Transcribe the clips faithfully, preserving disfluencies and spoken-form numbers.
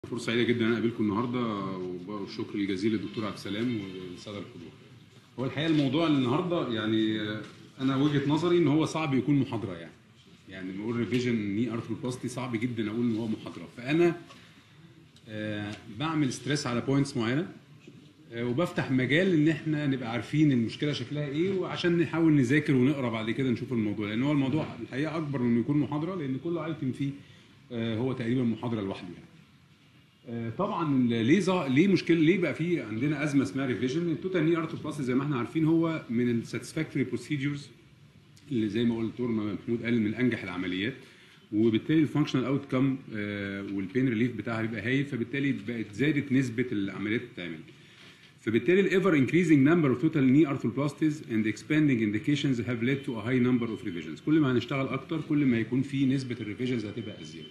فرصة سعيدة جدا ان انا اقابلكم النهارده، والشكر الجزيل للدكتور عبد السلام والساده الحضور. هو الحقيقه الموضوع النهارده يعني انا وجهه نظري ان هو صعب يكون محاضره، يعني يعني نقول ريفيجن ني ارثروبلاستي صعب جدا اقول ان هو محاضره، فانا آه بعمل ستريس على بوينتس معينه آه وبفتح مجال ان احنا نبقى عارفين المشكله شكلها ايه، وعشان نحاول نذاكر ونقرا بعد كده نشوف الموضوع، لان هو الموضوع الحقيقه اكبر من انه يكون محاضره، لان كل ايتم فيه آه هو تقريبا محاضره لوحده يعني. طبعا ليه ليه مشكله ليه بقى في عندنا ازمه اسمها ريفيجن؟ التوتال ني ارثروبلاستي زي ما احنا عارفين هو من الساتسفاكتوري بروسيدجرز اللي زي ما قال الدكتور محمود قال من انجح العمليات، وبالتالي الفانكشنال اوت كم والبين ريليف بتاعها بيبقى هايل، فبالتالي بقت زادت نسبه العمليات بتتعمل. فبالتالي الايفر انكريزنج نمبر اوف توتال ني ارثروبلاستيز اند اكسباندنج انديكيشنز هاف ليد تو ا هاي نمبر اوف ريفيجنز. كل ما هنشتغل اكتر كل ما هيكون في نسبه الريفيجنز هتبقى ازيد.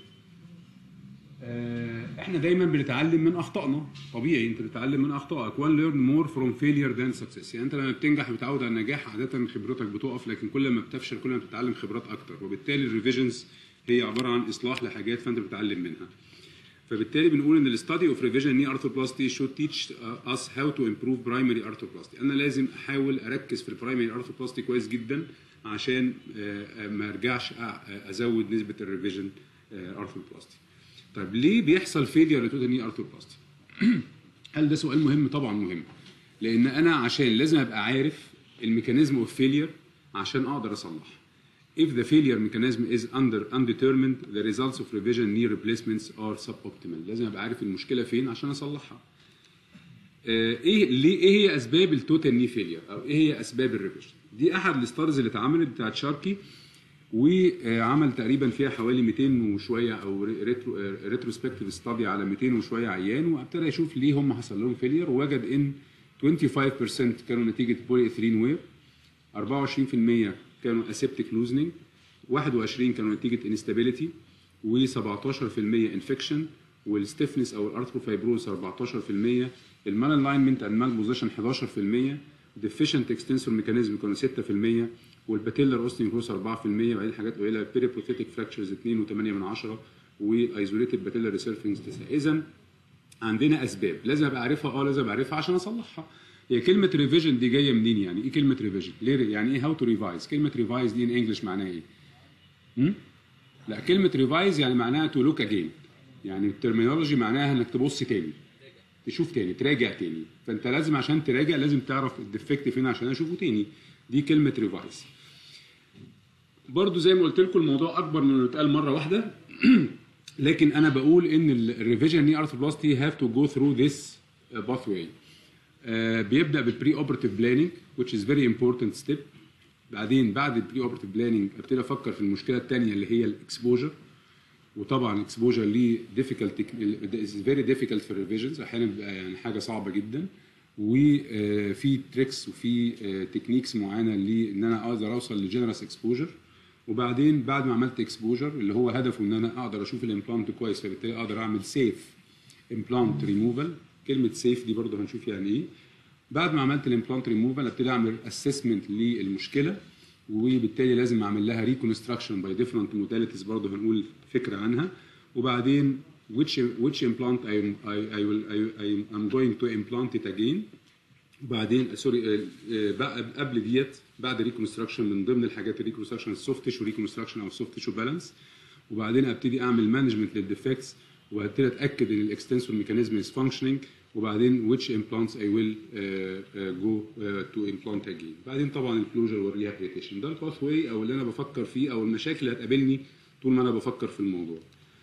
احنا دايما بنتعلم من اخطائنا، طبيعي انت بتتعلم من اخطائك. one learn more from failure than success. يعني انت لما بتنجح بتعود على النجاح عاده خبرتك بتقف، لكن كل ما بتفشل كل ما بتتعلم خبرات اكتر، وبالتالي الريفيجنز هي عباره عن اصلاح لحاجات فانت بتتعلم منها. فبالتالي بنقول ان الستادي اوف ريفيجن ني ارثروبلاستي should teach us how to improve primary arthroplasty. انا لازم احاول اركز في البرايمري ارثروبلاستي كويس جدا عشان ما ارجعش ازود نسبه الريفيجن ارثروبلاستي. طيب ليه بيحصل فيلير لتوتال ني ارثروبلاستي؟ هل ده سؤال مهم؟ طبعا مهم، لان انا عشان لازم ابقى عارف الميكانيزم اوف فيلير عشان اقدر اصلح. If the failure mechanism is under undetermined, the results of revision knee replacements are suboptimal. لازم ابقى عارف المشكله فين عشان اصلحها. ايه ليه ايه هي اسباب التوتال ني فيلير او ايه هي اسباب الريفيجن؟ دي احد الاستاديز اللي اتعملت بتاعت شاركي، وعمل تقريبا فيها حوالي مئتين وشويه او ريترو ريتروسبكتيف ستادي على مئتين وشويه عيان، وابتدى يشوف ليه هم حصل لهم فيلير، ووجد ان خمسة وعشرين بالمئة كانوا نتيجه بولي ايثيلين وير، أربعة وعشرين بالمئة كانوا اسيبتيك لوزنينج، واحد وعشرين بالمئة كانوا نتيجه انستابيليتي، و17% انفكشن، والستيفنس او الارثروفايبروز أربعتاشر بالمئة، المال الاينمنت اند مال بوزيشن حداشر بالمئة، ديفيشنت اكستنسور ميكانيزم كانوا ستة بالمئة، والباتيلر اوستيوميكروس أربعة بالمئة، وبعدين حاجات قليله بيريبروثيتيك فراكتشرز اتنين وتمانية من عشرة، وايزوليتد باتيلر ريسيرفنجز تسعة. اذا عندنا اسباب لازم ابقى عارفها، اه لازم ابقى عارفها عشان اصلحها. هي كلمه ريفيجن دي جايه منين؟ يعني ايه كلمه ريفيجن؟ ليه يعني ايه هاو تو ريفايز؟ كلمه ريفايز دي ان انجلش معناها ايه؟ امم لا، كلمه ريفايز يعني معناها تو لوك اجين، يعني الترمينولوجي معناها انك تبص تاني، تشوف تاني، تراجع تاني. فانت لازم عشان تراجع لازم تعرف الديفكت فين عشان اشوفه تاني. دي كلمه ريفايز. برضو زي ما قلت لكم الموضوع اكبر من انه يتقال مره واحده لكن انا بقول ان الريفيجن ني ارثروبلاستي هاف تو جو ثرو ذس باث واي. بيبدا بالبري اوبرتيف بلاننج which is very important step. بعدين بعد البري اوبرتيف بلاننج ابتدي افكر في المشكله الثانيه اللي هي الاكسبوجر، وطبعا الاكسبوجر ليه ديفيكالت فيري ديفيكالت في الريفيجنز، احيانا بيبقى يعني حاجه صعبه جدا، وفي تريكس وفي تكنيكس معينه لان انا اقدر اوصل لجنرال اكسبوجر. وبعدين بعد ما عملت اكسبوجر اللي هو هدفه ان انا اقدر اشوف الامبلانت كويس، فبالتالي اقدر اعمل سيف امبلانت ريموفال. كلمه سيف دي برضه هنشوف يعني ايه. بعد ما عملت الامبلانت ريموفال ابتدي اعمل اسسمنت للمشكله، وبالتالي لازم اعمل لها ريكونستراكشن باي ديفرنت موداليتيز، برضه هنقول فكره عنها. وبعدين which which implant I I I will I I I'm going to implant it again. وبعدين سوري قبل ديت بعد ريكونستراكشن من ضمن الحاجات الريكونستراكشن السوفت تيشو ريكونستراكشن او السوفت تيشو بالانس. وبعدين ابتدي اعمل مانجمنت للديفكتس، وابتدي اتاكد ان الاكستنسور ميكانيزم از فانكشنينج. وبعدين which implants I will uh, uh, go uh, to implant again. بعدين طبعا الكلوجر والريهابيليتيشن. ده الباث واي او اللي انا بفكر فيه او المشاكل اللي هتقابلني طول ما انا بفكر في الموضوع.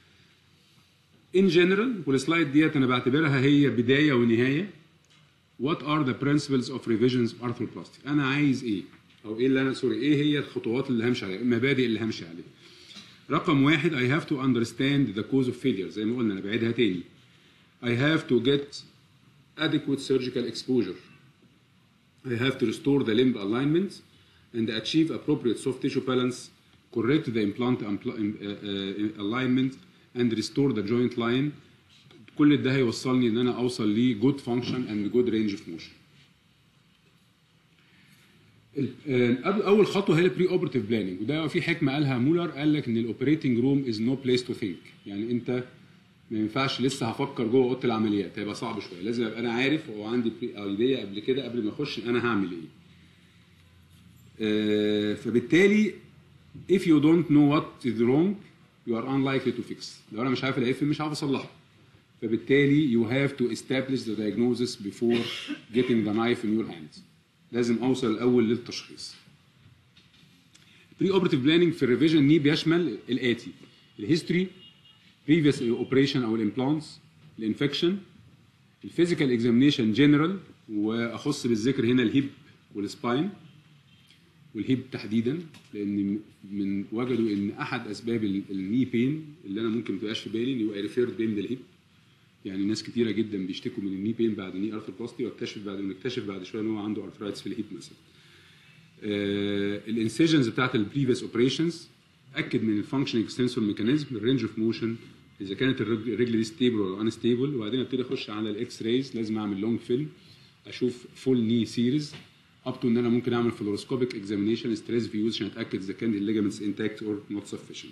ان جنرال والسلايد ديت انا بعتبرها هي بدايه ونهايه. What are the principles of revisions of arthroplasty؟ أنا عايز إيه؟ أو إيه اللي أنا سوري إيه هي الخطوات اللي همشي عليها؟ المبادئ اللي همشي عليها. رقم واحد I have to understand the cause of failure. زي ما قلنا أنا بعيدها تاني. I have to get adequate surgical exposure. I have to restore the limb alignment and achieve appropriate soft tissue balance, correct the implant alignment and restore the joint line. كل ده هيوصلني ان انا اوصل ل good function and good range of motion. اول خطوه هي البري اوبرتيف بلاننج، وده في حكمه قالها مولر، قال لك ان الاوبريتنج روم از نو بليس تو ثينك. يعني انت ما ينفعش لسه هفكر جوه اوضه العمليات، هيبقى صعب شويه. لازم ابقى انا عارف وعندي ايديا قبل كده قبل ما اخش انا هعمل ايه. آه فبالتالي if you don't know what is wrong you are unlikely to fix. لو انا مش عارف العيب فين مش عارف اصلحه. فبالتالي you have to establish the diagnosis before getting the knife in your hands. لازم اوصل الاول للتشخيص. pre-operative planning في الريفيجن ني بيشمل الاتي: الهيستوري، previous operation او الامبلانتس، الانفكشن، الفيزيكال اكزامينيشن جنرال، واخص بالذكر هنا الهيب والسباين، والهيب تحديدا لان من وجدوا ان احد اسباب الني بين اللي انا ممكن ما تبقاش في بالي ان هو ريفيرد بين للهيب. يعني ناس كتيره جدا بيشتكوا من الني بين بعد ني ارثروبلاستي، واكتشف بعد ما نكتشف بعد شويه ان هو عنده ارثرايتس في الهيب مثلا. آه الانسيجنز بتاعت البريفيس اوبريشنز، اكد من الفانكشن اكستنسور ميكانيزم، الرينج اوف موشن، اذا كانت الرجل دي ستيبل ولا ان ستيبل، وبعدين ابتدي اخش على الاكس رايز. لازم اعمل لونج فيلم اشوف فول ني سيريز اب تو ان انا ممكن اعمل فلوروسكوبيك اكزامينيشن ستريس فيوز عشان اتاكد اذا كان الليجامنتس انتاكت اور نوت سفيشنت.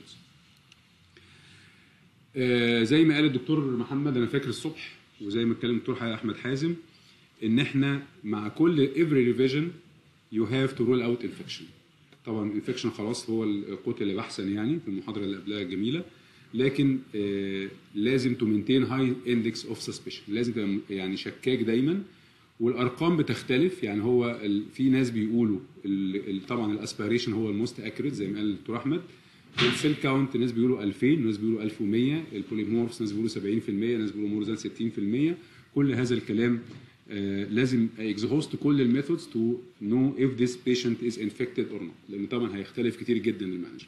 آه زي ما قال الدكتور محمد انا فاكر الصبح، وزي ما اتكلم الدكتور احمد حازم، ان احنا مع كل every revision you have to rule out infection. طبعا الانفكشن خلاص هو القوت اللي بحسن يعني في المحاضره اللي قبلها الجميله، لكن آه لازم تو مينتين هاي اندكس اوف سسبشن، لازم تبقى يعني شكاك دايما. والارقام بتختلف، يعني هو في ناس بيقولوا طبعا الاسبيريشن هو الموست اكيوريت زي ما قال الدكتور احمد، السيل كاونت ناس بيقولوا ألفين، ناس بيقولوا ألف ومية، البوليمورفز ناس بيقولوا سبعين في المية، ناس بيقولوا مور ذان ستين في المية. كل هذا الكلام آه لازم اكزهوست كل الميثودز تو نو اف ذيس بيشنت از انفكتد اور نوت، لان طبعا هيختلف كتير جدا المانجمنت.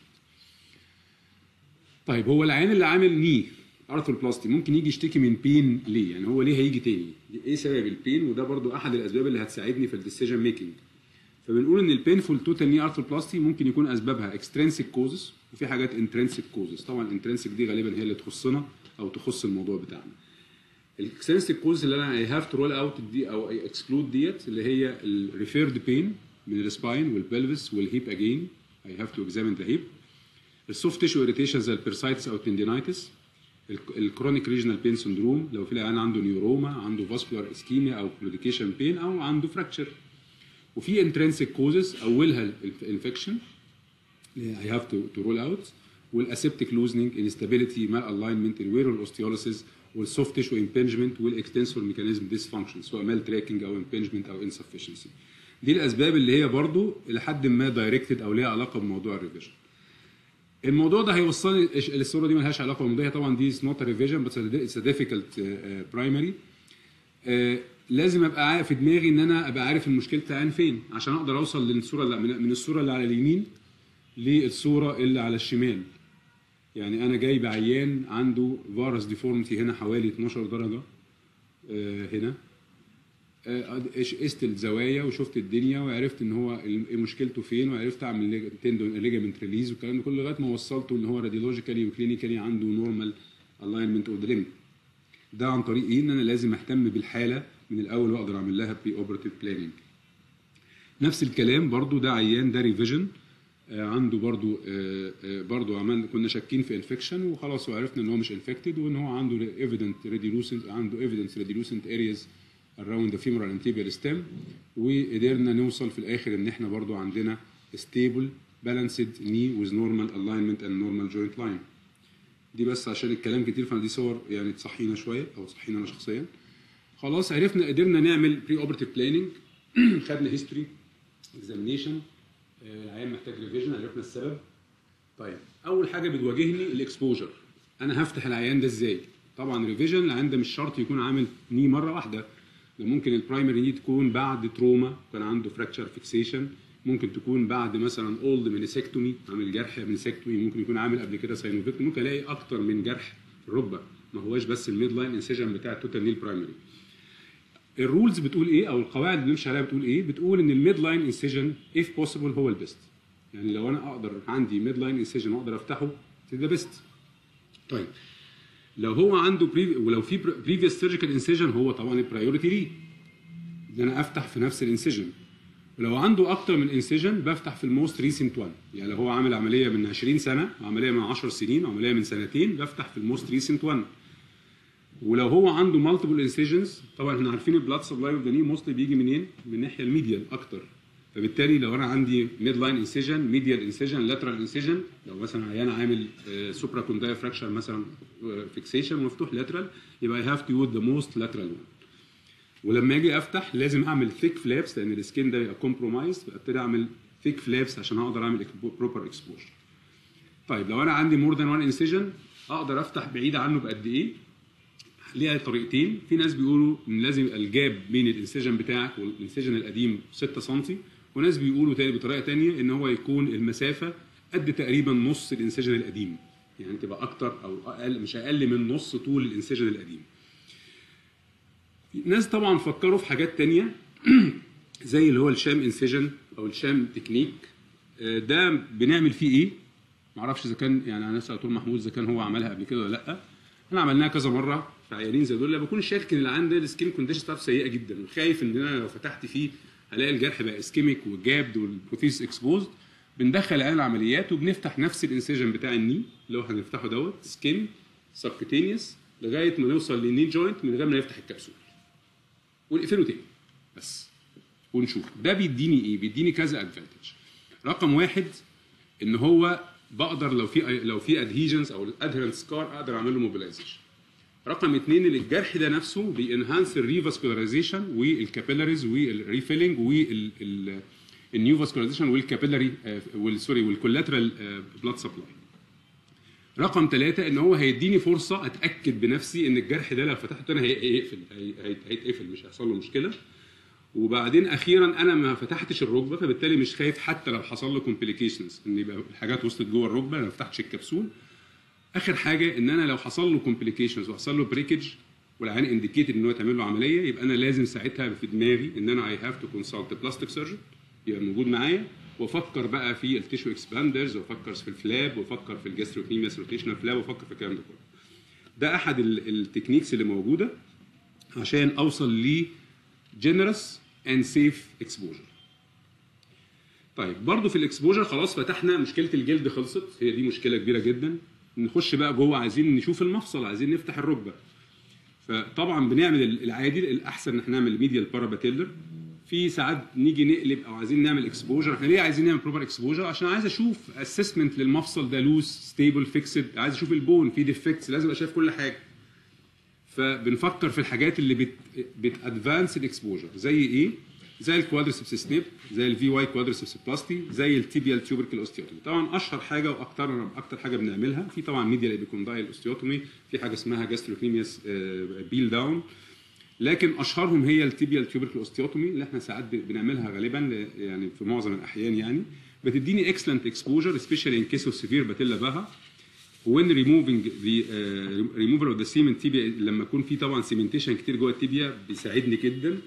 طيب هو العيان اللي عامل ني ارثروبلاستي ممكن يجي يشتكي من بين ليه؟ يعني هو ليه هيجي تاني؟ ايه سبب البين؟ وده برضو احد الاسباب اللي هتساعدني في الديسيجن ميكنج. فبنقول ان البينفول توتال ني ارثروبلاستي ممكن يكون اسبابها اكسترينسيك كوزز وفي حاجات انترنسيك كوزز. طبعا الانترنسيك دي غالبا هي اللي تخصنا او تخص الموضوع بتاعنا. الاكسترنسيك كوزز اللي انا اي هاف تو رول اوت دي او اي اكسكلود ديت اللي هي الريفيرد بين من السباين والبلفس والهيب اجين، اي هاف تو اكزامين ذا هيب. السوفت تيشو اريتيشن زي البيرسايتس او التندينايتس، الكرونيك ريجنال بين سندروم لو في العيان عنده نيوروما، عنده فاسكولار اسكيميا او كلوديكيشن بين او عنده فراكشر. وفي انترنسيك كوزز اولها الانفكشن اي هاف تو تو رول اوت، والاسيبتيك لوزنينج، انستابيليتي، مال الاينمنت، الويرال اوستيوليسيس، والسوفت تيشو امبنجمنت، والاكستنسور ميكانيزم ديسفانكشن سواء مال تراكنج او امبنجمنت او انسفشنسي. دي الاسباب اللي هي برضو لحد ما دايركتد او ليها علاقه بموضوع الريفيجن. الموضوع ده هيوصلني الصوره دي مالهاش علاقه بالموضوع طبعا، دي نوت ريفيجن بس اتس ديفيكلت برايمري. لازم ابقى عارف في دماغي ان انا ابقى عارف المشكله بتاعي فين عشان اقدر اوصل للصوره اللي من الصوره اللي على اليمين للصوره اللي على الشمال. يعني انا جايب عيان عنده فارس ديفورميتي هنا حوالي اتناشر درجه هنا، قست الزوايا وشفت الدنيا وعرفت ان هو مشكلته فين، وعرفت اعمل تندون ليجامنت ريليز والكلام ده كله لغايه ما وصلته ان هو راديولوجيكالي وكلينيكالي عنده نورمال الاينمنت اوف ذا ليمب. ده عن طريق ايه؟ ان انا لازم اهتم بالحاله من الاول واقدر اعمل لها بري اوبرتيف بلاننج. نفس الكلام برضو ده عيان ده ريفيجن عنده برضو برضو عملنا كنا شاكين في انفكشن وخلاص وعرفنا ان هو مش انفكتد وان هو عنده ايفيدنت راديولوسنت عنده ايفيدنس راديولوسنت ارياز around the femoral and tibial stem، وقدرنا نوصل في الاخر ان احنا برضو عندنا stable balanced knee with normal alignment and normal joint line. دي بس عشان الكلام كتير فدي صور يعني تصحينا شويه او تصحينا انا شخصيا. خلاص عرفنا قدرنا نعمل بري اوبرتيف بلاننج، خدنا هيستوري اكزامينيشن، العيان محتاج ريفيجن، عرفنا السبب. طيب اول حاجه بتواجهني الاكسبوجر، انا هفتح العيان ده ازاي؟ طبعا ريفيجن العيان ده مش شرط يكون عامل ني مره واحده، ده ممكن البرايمري ني تكون بعد تروما كان عنده فراكشر فيكسيشن، ممكن تكون بعد مثلا اولد مينيسكتومي عامل جرح مينيسكتومي، ممكن يكون عامل قبل كده ساينوفيكتومي، ممكن الاقي اكتر من جرح في الركبه ما هواش بس الميد لاين انسيجن بتاع التوتال نيل برايمري. الرولز بتقول ايه او القواعد اللي بنمشي عليها بتقول ايه؟ بتقول ان الميد لاين انسيجن اف بوسيبل هو البيست. يعني لو انا اقدر عندي ميد لاين انسيجن واقدر افتحه ده بيست. طيب لو هو عنده بري ولو في بريفيوس سيرجيكال انسيجن هو طبعا البرايورتي ليه ان انا افتح في نفس الانسيجن. ولو عنده اكتر من انسيجن بفتح في الموست ريسنت وان، يعني لو هو عامل عمليه من عشرين سنه، عمليه من عشر سنين، عمليه من سنتين، بفتح في الموست ريسنت وان. ولو هو عنده مالتيبل انسيجنز، طبعا احنا عارفين البلاد سبلاي اوف ذا ني موستلي بيجي منين؟ من الناحيه الميديال اكتر. فبالتالي لو انا عندي ميد لاين انسيجن، ميديال انسيجن، لاترال انسيجن، لو مثلا عيان عامل سوبرا كوندايا فراكشر مثلا فيكسيشن مفتوح لاترال، يبقى اي هاف تو يوز ذا موست لاترال وان. ولما اجي افتح لازم اعمل ثيك فلابس لان السكين ده بيبقى كومبرومايز، فابتدي اعمل ثيك فلابس عشان اقدر اعمل بروبر اكسبوجر. طيب لو انا عندي مور ذان وان انسيجن اقدر افتح بعيد عنه بقد ايه؟ ليها طريقتين. في ناس بيقولوا ان لازم يبقى الجاب بين الانسيجن بتاعك والانسيجن القديم ستة سم، وناس بيقولوا تاني بطريقه ثانيه ان هو يكون المسافه قد تقريبا نص الانسيجن القديم، يعني تبقى اكتر او اقل، مش اقل من نص طول الانسيجن القديم. ناس طبعا فكروا في حاجات ثانيه زي اللي هو الشام انسيجن او الشام تكنيك. ده بنعمل فيه ايه؟ معرفش اذا كان يعني انا اسال دكتور محمود اذا كان هو عملها قبل كده ولا لا. احنا عملناها كذا مره في عيانين زي دول، بكون شاكك ان اللي عنده السكين كونديشن بتاعته سيئه جدا وخايف ان انا لو فتحت فيه هلاقي الجرح بقى اسكيميك وجابد والبروثيس اكسبوزد. بندخل العيان العمليات وبنفتح نفس الانسيجن بتاع الني اللي هو هنفتحه دوت سكين سبكوتينيوس لغايه ما نوصل للني جوينت من غير ما نفتح الكبسول ونقفله تاني بس ونشوف. ده بيديني ايه؟ بيديني كذا ادفانتج. رقم واحد ان هو بقدر لو في لو في ادهيجنز او الادهرنت سكار اقدر اعمل له موبيلايزيشن. رقم اثنين ان الجرح ده نفسه بينهانس الريفاسكولاريزيشن والكابيلاريز والريفيلنج والنيو فاسكولاريزيشن والكابيلاري والسوري والكولاترال بلاد سبلاي. رقم ثلاثة ان هو هيديني فرصه اتاكد بنفسي ان الجرح ده لو فتحته انا هيقفل هيتقفل مش هيحصل له مشكله. وبعدين اخيرا انا ما فتحتش الركبه فبالتالي مش خايف حتى لو حصل له كومبليكيشنز ان يبقى الحاجات وصلت جوه الركبه، انا ما فتحتش الكبسول. اخر حاجه ان انا لو حصل له كومبليكيشنز وحصل له بريكج والعيان انديكيتد ان هو يتعمل له عمليه، يبقى انا لازم ساعتها في دماغي ان انا اي هاف تو كونسلت بلاستيك سيرجن يبقى موجود معايا، وافكر بقى في التيشو اكسباندرز، وافكر في الفلاب، وافكر في الجاستروكنيمياس روتيشنال فلاب، وافكر في الكلام ده كله. ده احد التكنيكس اللي موجوده عشان اوصل ل جنرس اند سيف اكسبوجر. طيب برضو في الاكسبوجر خلاص فتحنا مشكله الجلد، خلصت، هي دي مشكله كبيره جدا. نخش بقى جوه، عايزين نشوف المفصل، عايزين نفتح الركبه. فطبعا بنعمل العادي، الاحسن ان احنا نعمل ميديال باراباتيلر. في ساعات نيجي نقلب او عايزين نعمل اكسبوجر. احنا ليه عايزين نعمل بروبر اكسبوجر؟ عشان عايز اشوف اسسمنت للمفصل ده لوس ستيبل فيكسد، عايز اشوف البون في ديفكتس، لازم ابقى شايف كل حاجه. فبنفكر في الحاجات اللي بت بتادفانس الاكسبوجر زي ايه؟ زي الكوادرسبس سنيب، زي الفي واي كوادرسبس بلاستي، زي التيبيال تيوبركل اوستيوتومي. طبعا اشهر حاجه واكتر اكتر حاجه بنعملها في طبعا ميديال ايبيكوندايل اوستيوتومي، في حاجه اسمها جاستروكنيمياس بيل داون، لكن اشهرهم هي التيبيال تيوبركل اوستيوتومي اللي احنا ساعات بنعملها غالبا يعني في معظم الاحيان. يعني بتديني اكسلنت اكسبوجر سبيشالي ان كيس اوف سيفير باتيلا باها. when removing the uh, removal of the cement tibia لما يكون في طبعا سيمنتيشن كتير جوه التيبيا بيساعدني جدا،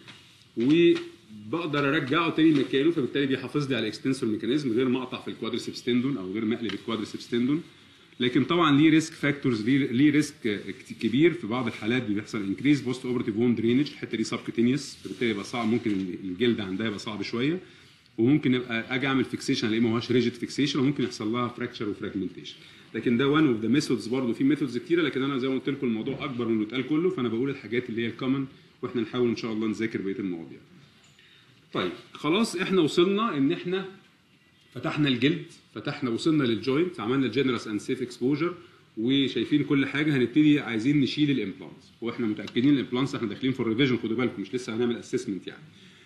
وبقدر ارجعه تاني مكانه، فبالتالي بيحافظ لي على الاكستنسور ميكانيزم غير ما اقطع في الكوادريسبس تندون او غير ما اقلب الكوادريسبس تندون. لكن طبعا ليه ريسك فاكتورز، ليه ليه ريسك كبير. في بعض الحالات بيحصل انكريز بوست اوبرتيف وون درينج، الحته دي سبكوتينيوس، فبالتالي يبقى صعب، ممكن الجلد عندها يبقى صعب شويه، وممكن يبقى اجي اعمل فيكسيشن الاقي ما هوش ريجيد فيكسيشن، وممكن يحصل لها فراكشر وفراجمنتيشن. لكن ده وان اوف ذا ميثودز، برضه في ميثودز كتيره، لكن انا زي ما قلت لكم الموضوع اكبر من اللي اتقال كله، فانا بقول الحاجات اللي هي الكومن، واحنا نحاول ان شاء الله نذاكر بقيه المواضيع. طيب خلاص احنا وصلنا ان احنا فتحنا الجلد، فتحنا وصلنا للجوينت، عملنا الجنرس اند سيف اكسبوجر وشايفين كل حاجه. هنبتدي عايزين نشيل الامبلانتس، واحنا متاكدين الامبلانتس احنا داخلين في الريفيجن، خدوا بالكم مش لسه هنعمل اسسمنت يعني.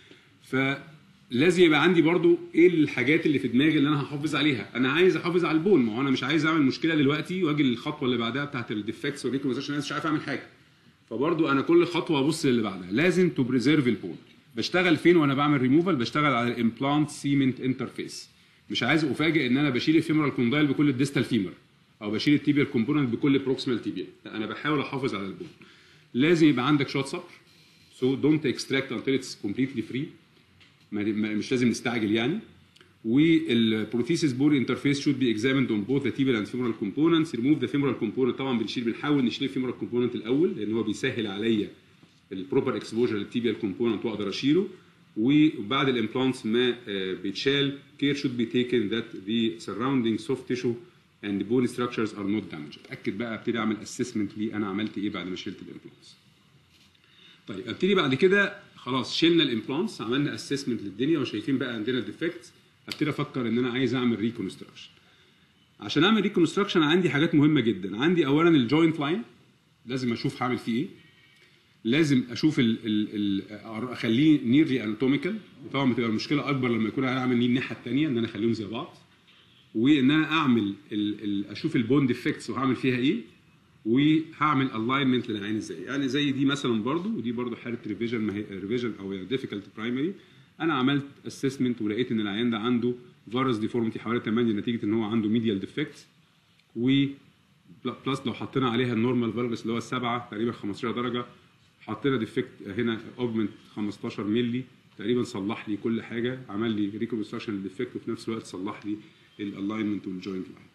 فلازم يبقى عندي برضو ايه الحاجات اللي في دماغي اللي انا هحافظ عليها. انا عايز احافظ على البون، ما هو انا مش عايز اعمل مشكله دلوقتي واجي للخطوه اللي بعدها بتاعت الديفكتس والريكومنسيشن، انا مش عارف اعمل حاجه. فبرضو انا كل خطوه ابص للي بعدها. لازم تو بريزيرف البون. بشتغل فين وانا بعمل ريموفال؟ بشتغل على الامبلانت سيمنت انترفيس. مش عايز افاجئ ان انا بشيل الفيمورال كوندايل بكل الديستال فيمر، او بشيل التيبيال كومبوننت بكل بروكسيمال تيبيا. انا بحاول احافظ على البون. لازم يبقى عندك شويه صبر، سو دونت اكستراكت انتل اتس كومبليتلي فري، مش لازم نستعجل يعني. والبروثيسيس بون انترفيس شود بي اكزاميند اون بوث ذا تيبيال اند فيمورال كومبوننتس. ريموف ذا فيمورال كومبوننت، طبعا بنشيل بنحاول نشيل الفيمورال كومبوننت الاول لان هو بيسهل عليا البروبر اكسبوجر للتيبيال كومبوننت واقدر اشيله. وبعد الامبلانتس ما بيتشال، كير شود بي تيكن ذات ذا سراوندينج سوفت تيشو and the bone structures are not damaged. اتاكد بقى، ابتدي اعمل اسسمنت لي انا عملت ايه بعد ما شلت الامبلانتس. طيب ابتدي بعد كده خلاص شلنا الامبلانتس، عملنا اسسمنت للدنيا وشايفين بقى عندنا الديفكتس، ابتدي افكر ان انا عايز اعمل ريكونستراكشن. عشان اعمل ريكونستراكشن عندي حاجات مهمه جدا. عندي اولا الجوينت لاين، لازم اشوف هعمل فيه ايه. لازم اشوف ال ال ال اخليه نيرلي اناتوميكال، وطبعا بتبقى المشكله اكبر لما يكون انا اعمل الناحيه الثانيه ان انا اخليهم زي بعض، وان انا اعمل ال ال اشوف البون ديفكتس وهعمل فيها ايه، وهعمل الاينمنت للعين ازاي. يعني زي دي مثلا برضو، ودي برضو حاله ريفيجن، ما هي ريفيجن او ديفيكالت برايمري. انا عملت اسسمنت ولقيت ان العيان ده عنده فارس ديفورميتي حوالي ثمانية نتيجه ان هو عنده ميديال ديفكت، و بلس لو حطينا عليها النورمال فالفس اللي هو السبعه تقريبا خمستاشر درجه، حطينا ديفكت هنا اوجمنت خمستاشر مللي تقريبا، صلح لي كل حاجه، عمل لي ريكونستراكشن للديفكت وفي نفس الوقت صلح لي الالاينمنت والجوينت لاين.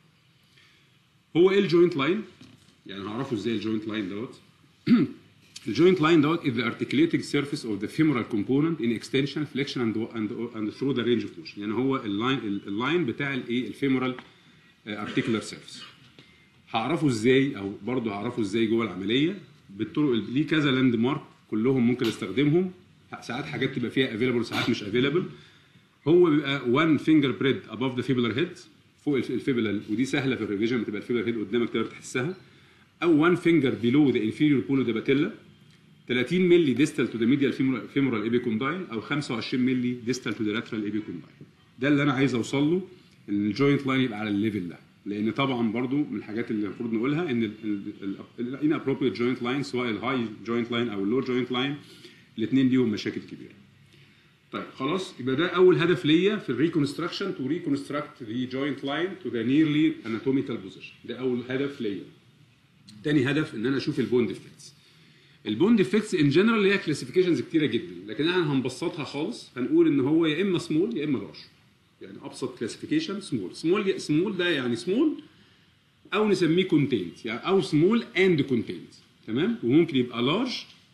هو ايه الجوينت لاين؟ يعني هعرفه ازاي الجوينت لاين دوت؟ الجوينت لاين دوت is the articulating surface of the femoral component in extension, flexion and and and through the range of motion. يعني هو اللاين اللاين بتاع الايه الفيمورال articular surface. هعرفه ازاي، او برضه هعرفه ازاي جوه العمليه بالطرق. ليه كذا لاند مارك كلهم ممكن استخدمهم، ساعات حاجات تبقى فيها افيلابل ساعات مش افيلابل. هو بيبقى one finger breadth above the fibular head، فوق الفيبولال، ودي سهله في الريفيجن، بتبقى الفيبولار هيد قدامك تقدر تحسها. او one finger below the inferior polo de patella، ثلاثين مللي distal to the medial femoral epicondyle، او خمسة وعشرين مللي distal to the lateral epicondyle. ده اللي انا عايز اوصل له، ان الجوينت لاين يبقى على الليفل ده. لان طبعا برضو من الحاجات اللي المفروض نقولها ان ال inappropriate joint line سواء الهاي جوينت لاين او اللو جوينت لاين، الاثنين ليهم مشاكل كبيره. طيب خلاص، يبقى ده اول هدف ليا في الريكونستراكشن، تو ريكونستراكت ذا جوينت لاين تو ذا نيرلي اناتوميكال بوزيشن. ده اول هدف ليا. تاني هدف ان انا اشوف البون ديفكتس. البون ديفكتس ان جنرال ليها كلاسيفيكيشنز كتيره جدا، لكن احنا هنبسطها خالص، هنقول ان هو يا اما سمول يا اما لارج. يعني ابسط كلاسيفيكيشن سمول. سمول سمول ده يعني سمول، او نسميه كونتينت، يعني او سمول اند كونتينت، تمام؟ وممكن يبقى لارج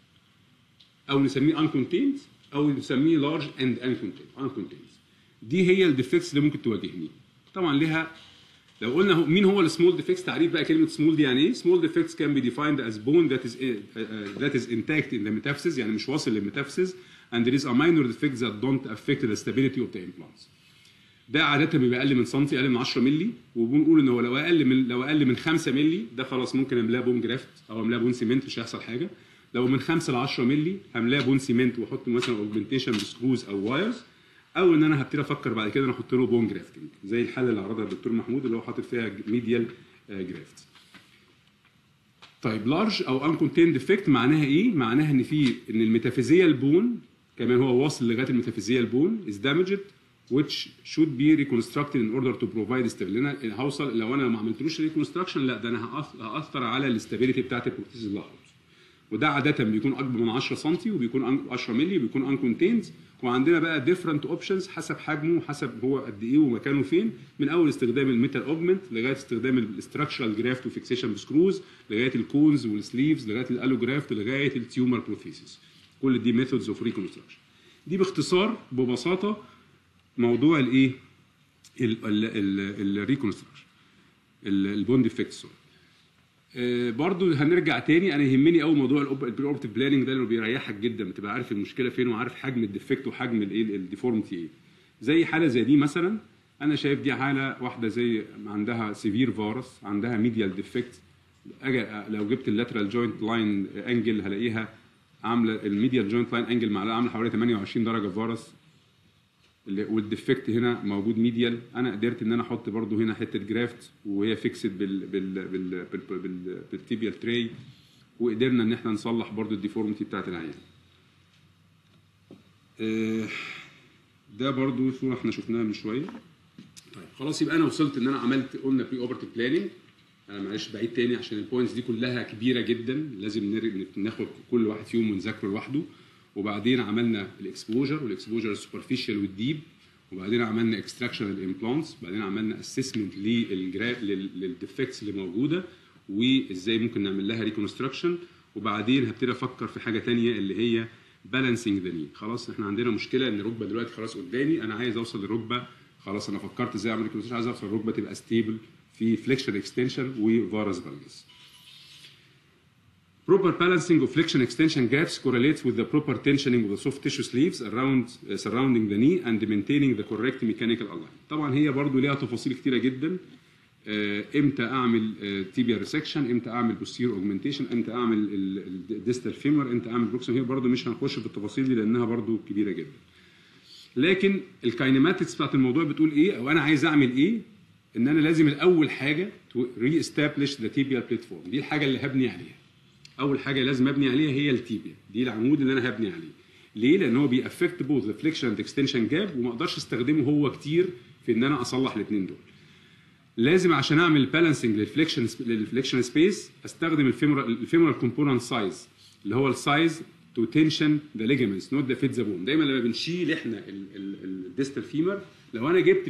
او نسميه ان كونتينت، او نسميه لارج اند ان كونتينت. دي هي الديفكتس اللي ممكن تواجهني. طبعا ليها، لو قلنا مين هو السمول ديفكتس، تعريف بقى كلمه سمول دي يعني ايه؟ سمول ديفكتس كان بي ديفايند از بون ذات از ذات از انتاكت ان ذا ميتافيسيس، يعني مش واصل للميتافيسيس، and there is a minor defect that don't affect the stability of the implants. ده عاده بيبقى اقل من سنتي، اقل من عشرة مللي، وبنقول ان هو لو اقل من لو اقل من خمسة مللي ده خلاص ممكن املاه بون جرافت او املاه بون سيمنت، مش هيحصل حاجه. لو من خمسة ل عشرة مللي هملاه بون سيمنت واحط مثلا اوجمنتيشن بسكروز او وايرز، او ان انا هبتدي افكر بعد كده انا احط له بون جرافتنج زي الحاله اللي عرضها الدكتور محمود اللي هو حاطط فيها ميديال جرافت. طيب لارج او ان كونتيند ديفكت معناها ايه؟ معناها ان في ان الميتافيزيال بون كمان هو واصل لغايه الميتافيزيال بون is damaged which should be reconstructed in order to provide stability. انا هوصل لو انا ما عملتلوش ريكونستراكشن، لا ده انا هاثر على الاستابيليتي بتاعت البروتيز اللي هحطه. وده عاده بيكون اكبر من عشرة سم وبيكون عشرة مللي وبيكون ان كونتيند. وعندنا بقى ديفرنت اوبشنز حسب حجمه وحسب هو قد ايه ومكانه فين، من اول استخدام الميتال اوجمنت لغايه استخدام الاستراكشرال جرافت وفيكسيشن بسكروز، لغايه الكونز والسليفز، لغايه الالوجرافت، لغايه التيومر بروثيسيس. كل دي ميثودز اوف ريكونستراكشن. دي باختصار ببساطه موضوع الايه الريكونستراكشن البون ديفكتس. آه برضو هنرجع تاني، انا يهمني قوي موضوع الاوبرتيف بلاننج ده اللي بيريحك جدا، بتبقى عارف المشكله فين وعارف حجم الديفكت وحجم الايه الديفورمتي ايه. زي حاله زي دي مثلا، انا شايف دي حاله واحده زي عندها سيفير فارس، عندها ميديال ديفكت. اجي لو جبت اللاترال جوينت لاين انجل هلاقيها عامله الميديال جوينت لاين انجل معاها عامله حوالي ثمانية وعشرين درجه فارس، والديفكت هنا موجود ميديال. انا قدرت ان انا احط برضو هنا حته جرافت وهي فيكسد بال بال بال بال بالتيبيال تري، وقدرنا ان احنا نصلح برضو الديفورمتي بتاعت العيان. ده برضو صوره احنا شفناها من شويه. طيب خلاص، يبقى انا وصلت ان انا عملت قلنا بري اوبرتيف بلاننج. انا معلش بعيد تاني عشان البوينتس دي كلها كبيره جدا، لازم ناخد كل واحد فيهم ونذاكره لوحده. وبعدين عملنا الاكسبوجر والاكسبوجر السوبرفيشال والديب، وبعدين عملنا اكستراكشن الامبلانتس، بعدين عملنا اسسمنت للديفكتس اللي موجوده وازاي ممكن نعمل لها ريكونستراكشن. وبعدين هبتدي افكر في حاجه ثانيه اللي هي بالانسنج ذا ني. خلاص احنا عندنا مشكله ان الركبه دلوقتي خلاص قدامي، انا عايز اوصل للركبه، خلاص انا فكرت ازاي اعمل ريكونستراكشن، عايز اوصل للركبه تبقى ستيبل في flexion extension وvarus valgus. Proper balancing of flexion extension gaps correlates with the proper tensioning of the soft tissue sleeves around uh, surrounding the knee and maintaining the correct mechanical alignment. طبعا هي برضو ليها تفاصيل كتيره جدا. امتى اعمل تيبيا ريسكشن، امتى اعمل بوستير اوجمنتيشن، امتى اعمل الديستال فيمر، امتى اعمل بروكسيمال. هي برضو مش هنخش في التفاصيل دي لانها برضو كبيره جدا. لكن الكاينماتكس بتاعت الموضوع بتقول ايه او انا عايز اعمل ايه؟ ان انا لازم الاول حاجه ري استابليش ذا تيبيال بلاتفورم. دي الحاجه اللي هبني عليها. اول حاجه لازم ابني عليها هي التيبيا، دي العمود اللي انا هبني عليه. ليه؟ لان هو بيأفكت بوث ذا فليكشن اند اكستنشن جاب، وما اقدرش استخدمه هو كتير في ان انا اصلح الاثنين دول. لازم عشان اعمل بالانسنج للفليكشن للفليكشن سبيس استخدم الفيمورال الفيمورال كومبوننت سايز اللي هو السايز تو تنشن ذا ليجامنتس نوت ذا فيت ذا بون. دايما لما بنشيل احنا الديستال فيمر، لو انا جبت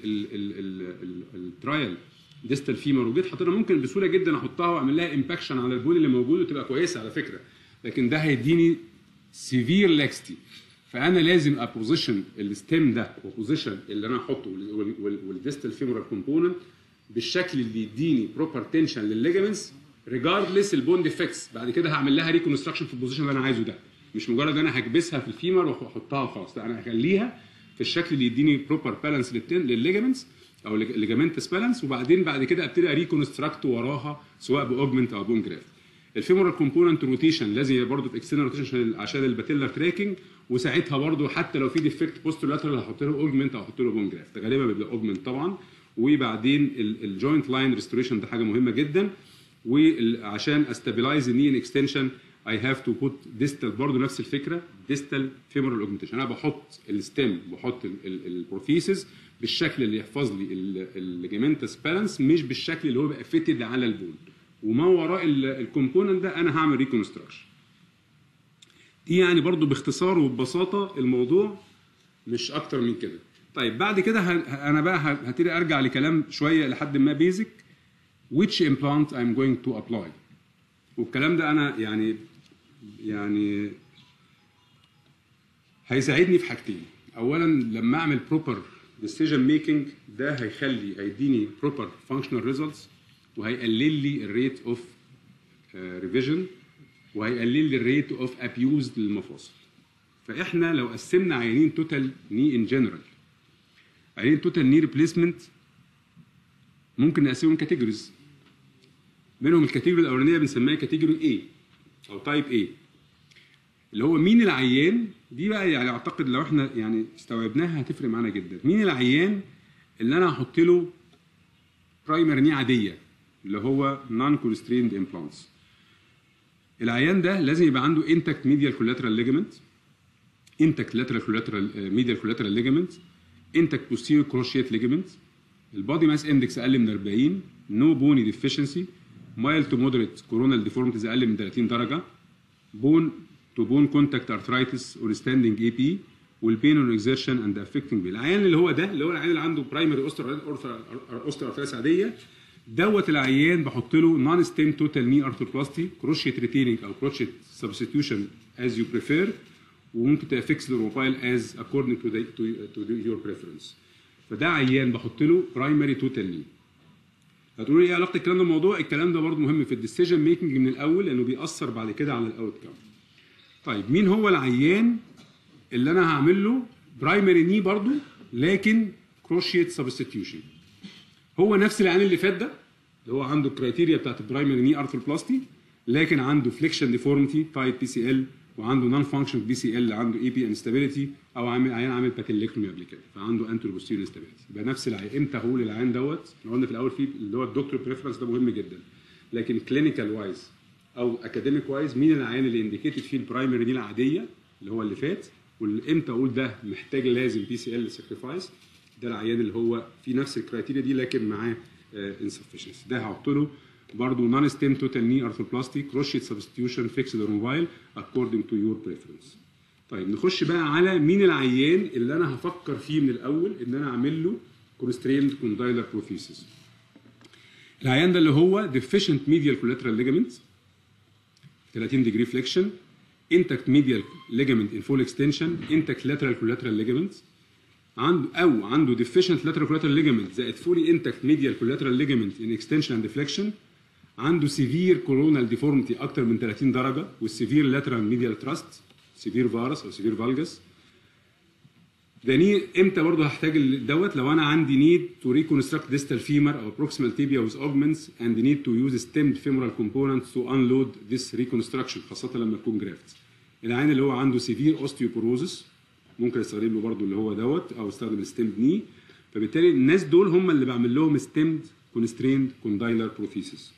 الترايل ديستال فيمر وجيت حاططها، ممكن بسهوله جدا احطها واعمل لها امباكشن على البون اللي موجود وتبقى كويسه على فكره، لكن ده هيديني سيفير لاكستي. فانا لازم ابوزيشن الستيم ده وبوزيشن اللي انا احطه والديستال فيمورال كومبوننت بالشكل اللي يديني بروبر تنشن للليجامنتس ريجاردلس البون ديفكتس. بعد كده هعمل لها ريكونستراكشن في البوزيشن اللي انا عايزه ده، مش مجرد انا هكبسها في الفيمر واحطها خلاص، لا انا هخليها في الشكل اللي يديني بروبر بالانس للليجامنتس او الليجامنتس بالانس، وبعدين بعد كده ابتدي اريكونستراكت وراها سواء باوجمنت او بون جرافت. الفيمورال كومبوننت روتيشن لازم برضه في اكسترنال روتيشن عشان الباتيلر تراكنج، وساعتها برضه حتى لو في ديفكت بوستر لاترال هحط له اوجمنت او احط له بون جرافت، غالبا بيبقى اوجمنت طبعا. وبعدين الجوينت لاين ريستوريشن ده حاجه مهمه جدا، وعشان استابلايز الني ان اكستنشن اي هاف تو بوت ديستال برضه نفس الفكره ديستال فيمورال اوجمنتيشن. انا بحط الستيم بحط البروفيسز بالشكل اللي يحفظ لي الليجامنتس بالانس، مش بالشكل اللي هو بقى فيتد على البون، وما وراء الكومبوننت ده انا هعمل ريكونستراكشن. دي يعني برضو باختصار وببساطه الموضوع، مش اكتر من كده. طيب بعد كده انا بقى هبتدي ارجع لكلام شويه لحد ما بيزك which implant I'm going to apply. والكلام ده انا يعني يعني هيساعدني في حاجتين. اولا لما اعمل بروبر decision making ده هيخلي هيديني proper functional results، وهيقلل لي الريت اوف ريفيجن، وهيقلل لي الريت اوف ابيوز للمفاصل. فاحنا لو قسمنا عيانين توتال ني ان جنرال، عيانين توتال ني ريبليسمنت ممكن نقسمهم كاتيجوريز. منهم الكاتيجوري الاولانيه بنسميها كاتيجوري اي او تايب اي، اللي هو مين العيان. دي بقى يعني اعتقد لو احنا يعني استوعبناها هتفرق معانا جدا. مين العيان اللي انا هحط له برايمر ني عاديه اللي هو نون كونستريند امبلانتس؟ العيان ده لازم يبقى عنده انتاكت ميديال كولاترال ليجمنت، انتاكت لاترال كولاترال ميديال كولاترال ليجمنت، انتاكت بوستيريور كروشيت ليجمنت، البادي ماس اندكس اقل من أربعين، نو بوني ديفيشنسي، مايل تو مودريت كورونال ديفورمتيز اقل من ثلاثين درجه، بون تو بون كونتاكت ارثرايتس اور ستاندنج اي بي، والبين اون اكزيرشن اند افكتنج بي. العيان اللي هو ده اللي هو العيان اللي عنده برايمري اوستر اوستر ارثرايتس عاديه، دوت العيان بحط له نون ستيم توتال ني ارثروبلاستي، كروشيت ريتيننج او كروشيت سبستيوشن از يو بريفير، وممكن تافكس الروبايل از اكوردنج تو تو يور بريفرنس. فده عيان بحط له برايمري توتال ني. هتقولوا لي ايه علاقه الكلام ده بالموضوع؟ الكلام ده برضه مهم في الديسيجن ميكنج من الاول، لانه بيأثر بعد كده على الاوت كام. طيب مين هو العيان اللي انا هعمل له برايمري ني برضه لكن كروشيت سبستيوشن؟ هو نفس العيان اللي فات ده، اللي هو عنده الكرايتيريا بتاعت البرايمري ني ارثروبلاستي، لكن عنده فليكشن ديفورميتي تايب بي سي ال، وعنده نون فانكشن بي سي ال، عنده اي بي انستابيليتي، او عامل عيان عامل باتيلكتومي قبل كده فعنده انترو بوستيريور انستابيليتي. يبقى نفس العيان. امتى هقول العيان دوت؟ احنا قلنا في الاول في اللي هو الدكتور بريفرنس ده مهم جدا، لكن كلينيكال وايز او اكاديميك وايز مين العيان اللي انديكيتد فيه البرايمري ني العاديه اللي هو اللي فات، والامتى اقول ده محتاج لازم بي سي ال ساكريفايس؟ ده العيان اللي هو في نفس الكرايتيريا دي لكن معاه انسفشنسي. ده هحط له برضه نون ستيم توتال ني ارثروبلاستي، كروشيت سبستيوشن، فيكسد رومبايل اكوردنج تو يور بريفرنس. طيب نخش بقى على مين العيان اللي انا هفكر فيه من الاول ان انا اعمل له كونستريند كوندايلر بروفيسيس. العيان ده اللي هو ديفيشنت ميديال كولاترال ليجامنت ثلاثين ديجري فليكشن، انتاكت ميديال ليجامنت ان فول اكستنشن، انتاكت لاترال كولاترال ليجامنت، عنده او عنده deficient lateral collateral ligament زائد fully intact medial collateral ligament in extension and deflection، عنده severe coronal deformity اكتر من ثلاثين درجه والسيفير lateral medial thrust severe varus او severe valgus. ده ني امتى برضه هحتاج دوت؟ لو انا عندي need to reconstruct distal femur او proximal tibia with augments and need to use stemmed femoral components to unload this reconstruction، خاصه لما تكون جرافت. العين اللي هو عنده severe osteoporosis ممكن استخدم له برضه اللي هو دوت او استخدم الستيمد ني. فبالتالي الناس دول هم اللي بعمل لهم ستيمد كونستريند كوندايلر بروثيسيس.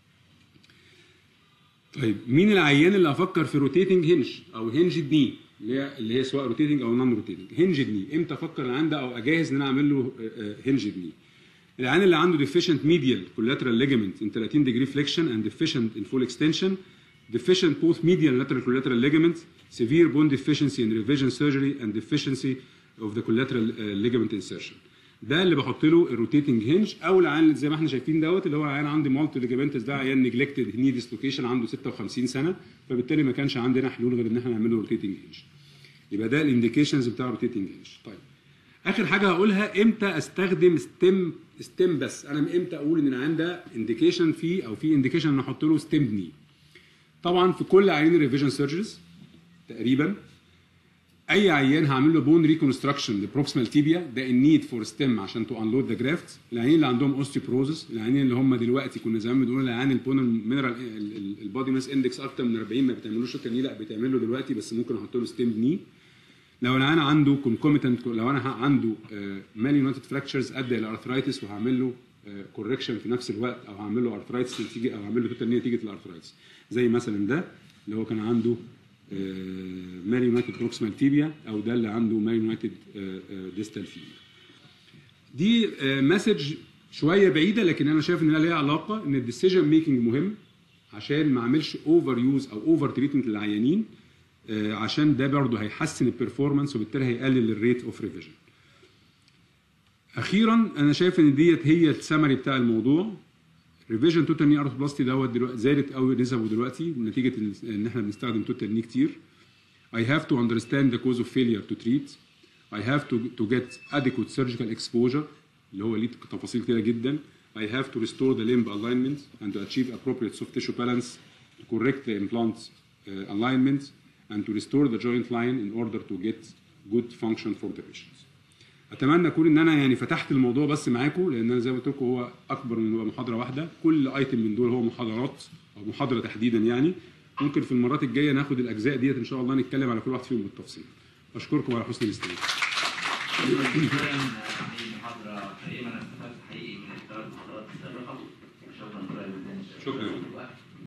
طيب مين العيان اللي افكر في روتيتنج هنج او هنجد ني اللي هي اللي هي سواء روتيتنج او نون روتيتنج؟ هنجد ني امتى افكر العيان ده او اجهز ان انا اعمل له هنجد ني؟ العيان اللي عنده deficient medial collateral ligament in ثلاثين degree flexion and deficient in full extension، deficient both medial lateral collateral ligament، severe bone deficiency in revision surgery and deficiency of the collateral uh, ligament insertion. ده اللي بحط له الروتيتنج هنج. او العيان زي ما احنا شايفين دوت اللي هو عيان عندي مالتي ليجامنتس، ده عيان نيجلكتد ني ديسلوكيشن عنده ستة وخمسين سنه، فبالتالي ما كانش عندنا حلول غير ان احنا نعمل له روتيتنج هنج. يبقى ده الانديكيشنز بتاع روتيتنج هنج. طيب اخر حاجه هقولها امتى استخدم ستيم ستيم بس. انا امتى اقول ان العيان ده انديكيشن فيه او في انديكيشن ان احط له ستيم ني؟ طبعا في كل عيان الريفيجن سيرجريز تقريبا اي عيان هعمل له بون ريكونستراكشن لبروكسيمال تيبيا ده النيد فور ستيم عشان تو انلود ذا جرافت. العيانين اللي عندهم اوستيوبروزس، العيانين اللي هم دلوقتي كنا زمان بنقول العيان البون مينرال البودي ماس اندكس اكتر من أربعين ما بتعملوش ني، لا بتعمل له دلوقتي بس ممكن احط له ستيم ني. لو العيان عنده كونكوميتنت، لو انا عنده مال يونايتد فراكشرز ادى الى ارثرايتس وهعمل له كوركشن في نفس الوقت او هعمل له ارثرايتس نتيجه او هعمل له توتال نيه نتيجه الارثرايتس، زي مثلا ده اللي هو كان عنده مال يونايتد بروكسيمال تيبيا او ده اللي عنده مال يونايتد ديستال فيمر. دي مسج شويه بعيده لكن انا شايف ان لها علاقه ان الديسيجن ميكنج مهم عشان ما اعملش اوفر يوز او اوفر تريتمنت للعيانين، عشان ده برضه هيحسن البرفورمانس وبالتالي هيقلل الريت اوف ريفيجن. اخيرا انا شايف ان ديت هي السمري بتاع الموضوع. ريفيجن توتال ني ارثروبلاستي دوت دلوقتي زادت قوي نسبه دلوقتي نتيجه ان احنا بنستخدم توتال ني كتير. I have to understand the cause of failure to treat. I have to to get adequate surgical exposure اللي هو ليه تفاصيل كتيره جدا. I have to restore the limb alignment and to achieve appropriate soft tissue balance, to correct the implant uh, alignment and to restore the joint line in order to get good function for the patients. اتمنى اكون ان انا يعني فتحت الموضوع بس معاكم، لان انا زي ما قلت لكم هو اكبر من محاضره واحده، كل ايتم من دول هو محاضرات او محاضره تحديدا يعني. ممكن في المرات الجايه ناخد الاجزاء ديت ان شاء الله نتكلم على كل واحد فيهم بالتفصيل. اشكركم على حسن الاستماع. محاضره قيمه، انا استفدت حقيقي من الدكتور الدكتور الرقم. شكرا. شكرا.